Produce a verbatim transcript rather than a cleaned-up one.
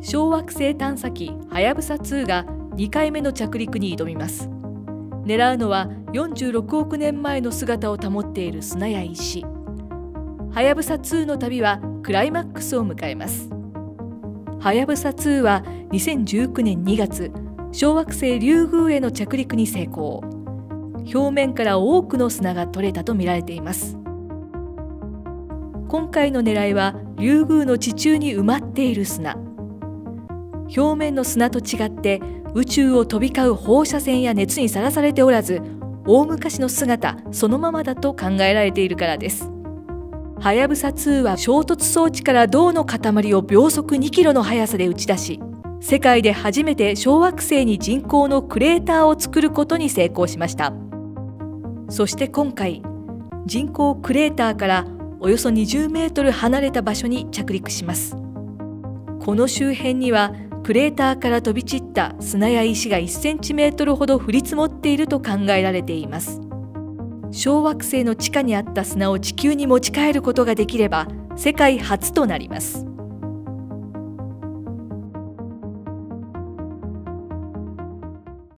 小惑星探査機はやぶさにがにかいめの着陸に挑みます。狙うのはよんじゅうろくおくねんまえの姿を保っている砂や石。はやぶさにの旅はクライマックスを迎えます。はやぶさにはにせんじゅうきゅうねんにがつ、小惑星リュウグウへの着陸に成功。表面から多くの砂が取れたと見られています。今回の狙いはリュウグウの地中に埋まっている砂。表面の砂と違って宇宙を飛び交う放射線や熱にさらされておらず、大昔の姿そのままだと考えられているからです。はやぶさには衝突装置から銅の塊を秒速にキロの速さで打ち出し、世界で初めて小惑星に人工のクレーターを作ることに成功しました。そして今回、人工クレーターからおよそにじゅうメートル離れた場所に着陸します。この周辺にはクレーターから飛び散った砂や石がいちセンチメートルほど降り積もっていると考えられています。小惑星の地下にあった砂を地球に持ち帰ることができれば世界初となります。